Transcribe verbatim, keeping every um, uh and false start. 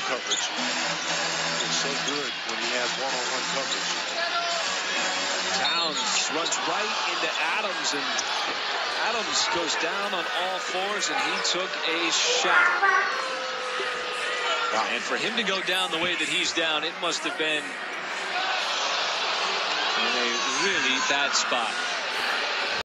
coverage. It's so good when he has one-on-one coverage. Towns runs right into Adams, and Adams goes down on all fours, and he took a shot. Wow. And for him to go down the way that he's down, it must have been in a really bad spot.